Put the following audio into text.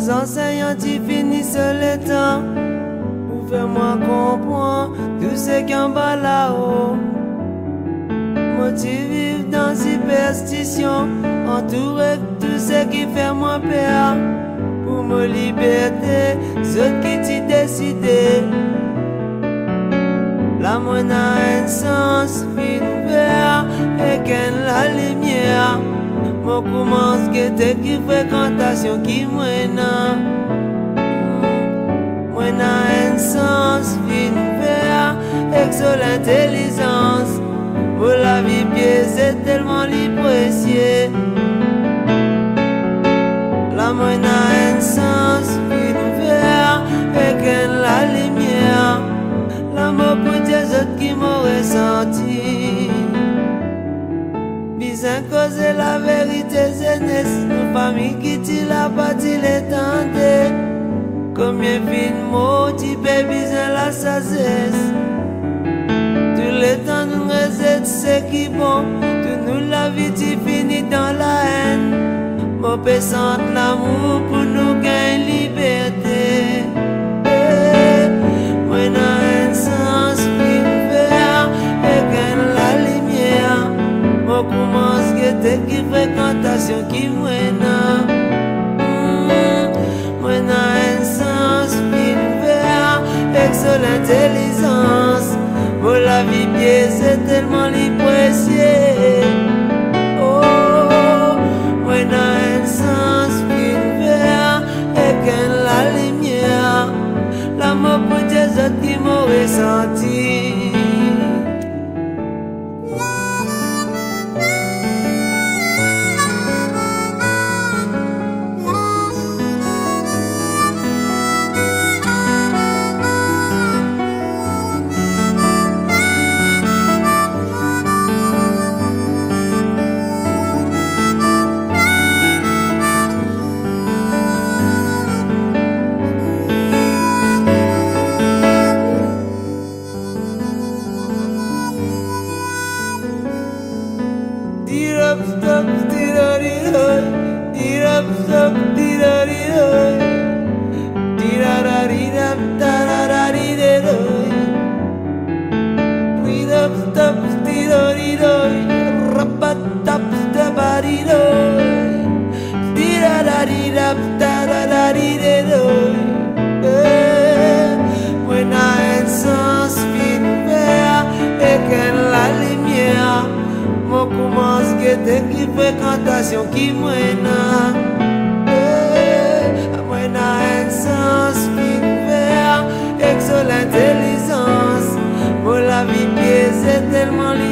enseignants qui finissent le temps pour faire moi comprendre tout ce qui en bas là-haut. Moi tu vis dans superstition, entouré de tout ce qui fait moi peur. Pour me liberté, ceux qui t'y décidé. La moine a un sens fin ouvert et qu'elle la lumière. Moi commence que t'es qui fréquentation qui moina. Moine a un sens fin ouvert et que l'intelligence. Pour la vie pied c'est tellement précieux. La moine a un sens fin ouvert et qu'elle la lumière. L'amour pour des autres qui m'ont ressenti. Bizarre cause la vérité jeunesse. Nos familles qui t'y la bâti l'étendue. Combien fin mots tu peux bizarre la sagesse. Tout le temps nous reste ce qui bon. Tout nous la vie tu finis dans la haine. Mon père sente l'amour pour nous gagner liberté. Moi n'a un sens fin ouvert et gagne la lumière. Moi commence que t'es qui fréquentation qui moina. Moi n'a un sens fin ouvert et que l'intelligence. Moi la vie pied c'est tellement précieux. Oh, moi n'a un sens fin ouvert et gagne la lumière. L'amour pour des autres qui m'ont ressenti. When I sens fin ouvert et qu'elle la lumière. Moi commence que t'es qui fréquentation qui moina. Moi n'a un sens fin ouvert et que l'intelligence. Moi la vie pied c'est tellement